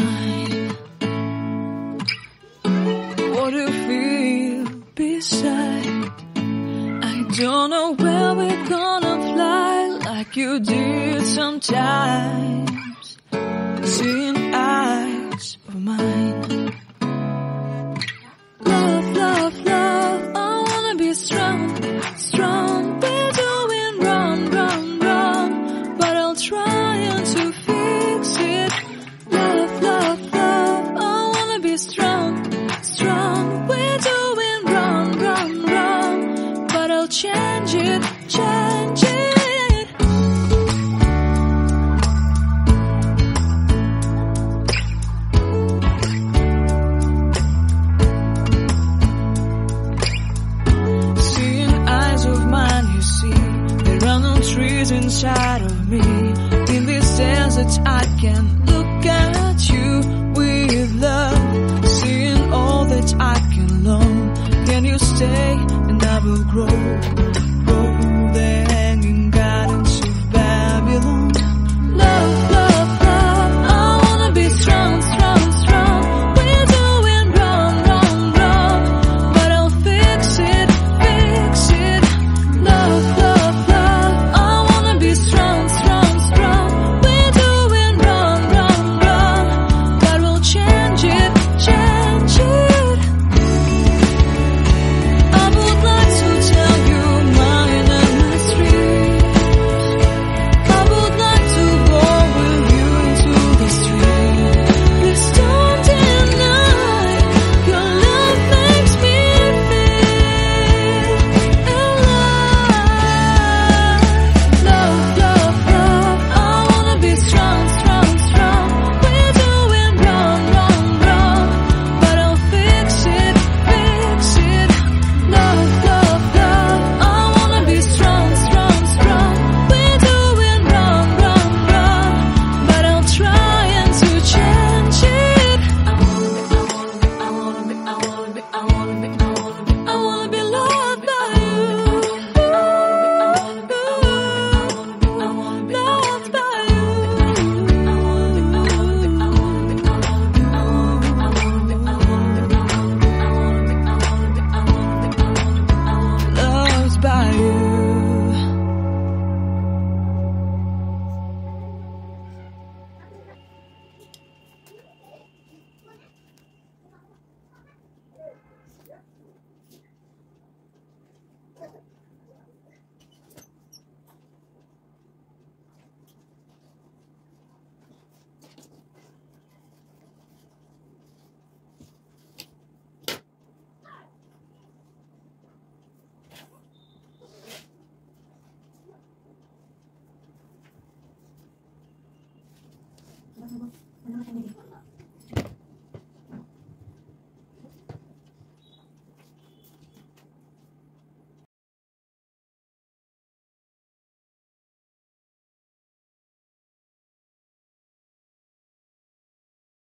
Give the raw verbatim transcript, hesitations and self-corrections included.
mine. What do you feel beside? I don't know where we're gonna fly like you did sometimes. Seeing eyes of mine. Love, love, love, I wanna be strong, strong. We're doing wrong, wrong, wrong, but I'll try to fix it. Love, love, love, I wanna be strong, strong. We're doing wrong, wrong, wrong, but I'll change it, change it. Trees inside of me. In this desert I can look at you with love. Seeing all that I can learn. Can you stay and I will grow? Grow the hanging gardens of Babylon. Love, love, love, I wanna be strong, strong, strong. We're doing wrong, wrong, wrong, but I'll fix it, fix it. Love, love, love, strong, strong, strong. We're doing wrong, wrong, wrong, but we'll change it, change it. I would like to tell you mine and my street. I would like to go with you to the street. Please don't deny your love makes me feel alive. Love, love, love, I wanna be strong, strong, strong. We're doing wrong, wrong, wrong, but I'll fix it, fix it. Love, love, love, I wanna be strong, strong, strong. We're doing wrong, wrong, wrong, but I'll try and to change it. I wanna be, I wanna be, I wanna be, I wanna be, I wanna be, I wanna be loved by you. Loved by you. Loved by you. Ano ba? Ano ba?